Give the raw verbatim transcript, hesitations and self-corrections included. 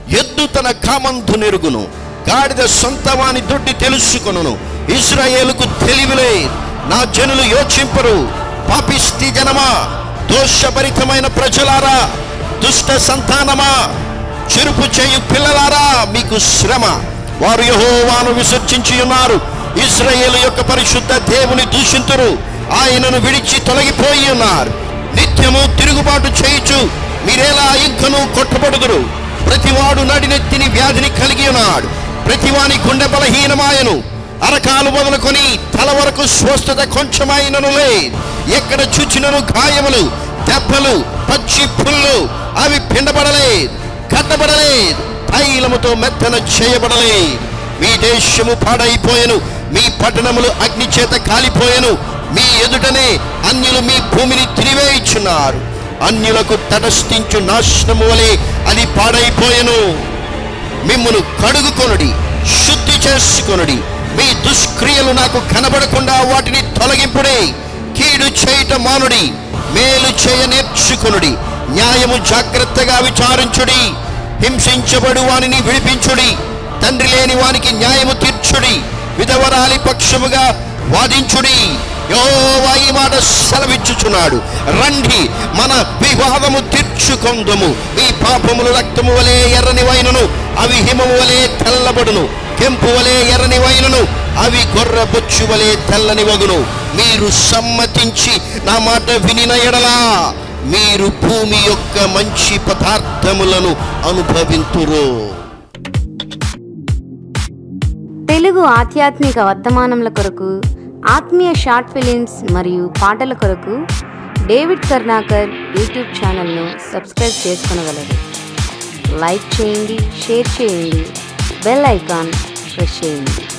ఎద్దు తన కామందు నెరుగును, గాడిద సొంతవాని దొడ్డి తెలుసుకొనును. ఇశ్రాయేలుకు తెలివిలే, నా జనులు యోచింపరు. పాపిష్టి జనమా, దోషభరితమైన ప్రజలారా, దుష్ట సంతానమా, చెరుపు చేయు పిల్లలారా, మీకు శ్రమ. వారు యెహోవాను విసర్జించి ఉన్నారు, ఇశ్రాయేలు యొక్క పరిశుద్ధ దేవుని దూషింతురు. ఆయనను విడిచి తొలగిపోయి ఉన్నారు. నిత్యము తిరుగుబాటు చేయుచు మీరేలా ఇంకను కొట్టబడుదురు. ప్రతివాడు నడినెత్తిని వ్యాధిని కలిగి ఉన్నాడు, ప్రతివాని గుండె బలహీనమాయను. అరకాలు మొదలుకొని తల వరకు స్వస్థత కొంచెమైనను లేదు. ఎక్కడ చూచినను గాయములు, దెబ్బలు, పచ్చి పుల్లు, అవి పిండబడలేదు, కట్టబడలేదు, తైలముతో మెత్తన చేయబడలేదు. మీ దేశము పాడైపోయెను, మీ పట్టణములు అగ్ని చేత కాలిపోయెను. మీ ఎదుటనే అన్యులు మీ భూమిని తిరివేయుచున్నారు. అన్యులకు తటస్థించు నాశనము వలె అది పాడైపోయెను. మిమ్మును కడుగుకొనుడి, శుద్ధి చేసుకొనుడి. మీ దుష్క్రియలు నాకు కనబడకుండా వాటిని తొలగింపుడే. కీడు చేయుట మానుడి, మేలు చేయ నేర్చుకొనుడి. న్యాయము జాగ్రత్తగా విచారించుడి. హింసించబడు వానిని విడిపించుడి. తండ్రి లేని వానికి న్యాయము తీర్చుడి. విధవరాలి పక్షముగా వాదించుడి. యెహోవా ఈ మాట సెలవిచ్చుచున్నాడు, రండి మన వివాదము తీర్చుకొందుము. మీ పాపములు రక్తము వలె ఎర్రని వైనను, అవి హిమము వలె తెల్లబడును. కెంపు వలె ఎర్రని వైనను, అవి గొర్ర బొచ్చు వలె తెల్లని వగును. మీరు సమ్మతించి నా మాట వినిన ఎడలా మీరు భూమి యొక్క మంచి పదార్థములను అనుభవింతురు. తెలుగు ఆధ్యాత్మిక వర్తమానముల కొరకు, ఆత్మీయ షార్ట్ ఫిలిమ్స్ మరియు పాటల కొరకు డేవిడ్ కర్ణాకర్ యూట్యూబ్ ఛానల్ను సబ్స్క్రైబ్ చేసుకొనగలరు. లైక్ చేయండి, షేర్ చేయండి, బెల్ ఐకాన్ ప్రెస్ చేయండి.